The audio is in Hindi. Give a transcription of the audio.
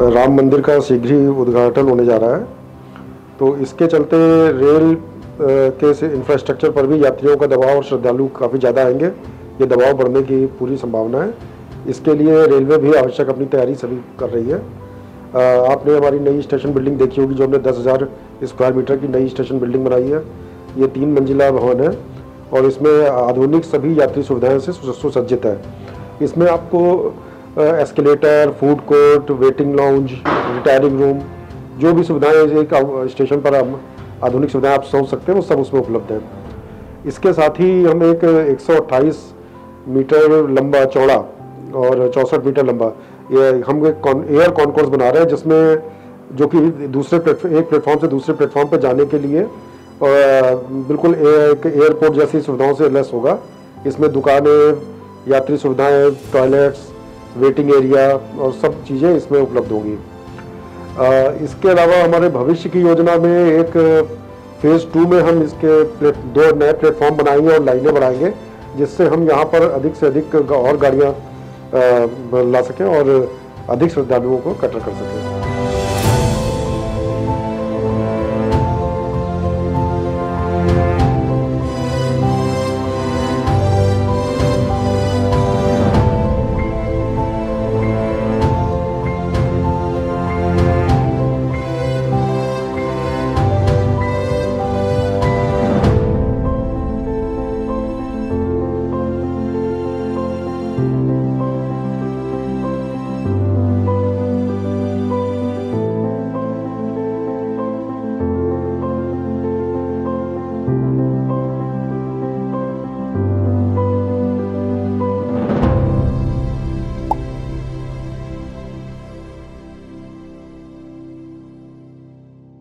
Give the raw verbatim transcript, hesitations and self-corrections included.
राम मंदिर का शीघ्र ही उद्घाटन होने जा रहा है, तो इसके चलते रेल के इंफ्रास्ट्रक्चर पर भी यात्रियों का दबाव और श्रद्धालु काफ़ी ज़्यादा आएंगे। ये दबाव बढ़ने की पूरी संभावना है। इसके लिए रेलवे भी आवश्यक अपनी तैयारी सभी कर रही है। आपने हमारी नई स्टेशन बिल्डिंग देखी होगी, जो हमने दस हज़ार स्क्वायर मीटर की नई स्टेशन बिल्डिंग बनाई है। ये तीन मंजिला भवन है और इसमें आधुनिक सभी यात्री सुविधाएं से सुसज्जित है। इसमें आपको escalator, food court, waiting lounge, retiring room, जो भी सुविधाएं एक स्टेशन पर हम आधुनिक सुविधाएं आप सोच सकते हैं वो सब उसमें उपलब्ध है। इसके साथ ही हम एक एक सौ अट्ठाईस मीटर लंबा चौड़ा और चौंसठ मीटर लंबा ये हम एक एयर कॉन्कोर्स बना रहे हैं, जिसमें जो कि दूसरे प्लेटफॉर्म एक प्लेटफॉर्म से दूसरे प्लेटफॉर्म पर जाने के लिए बिल्कुल एक एयरपोर्ट जैसी सुविधाओं से लैस होगा। इसमें दुकानें, यात्री सुविधाएं, टॉयलेट्स, वेटिंग एरिया और सब चीज़ें इसमें उपलब्ध होंगी। इसके अलावा हमारे भविष्य की योजना में एक फेज़ टू में हम इसके दो नए प्लेटफॉर्म बनाएंगे और लाइनें बढ़ाएंगे, जिससे हम यहाँ पर अधिक से अधिक और गाड़ियाँ ला सकें और अधिक श्रद्धालुओं को कटर कर सकें।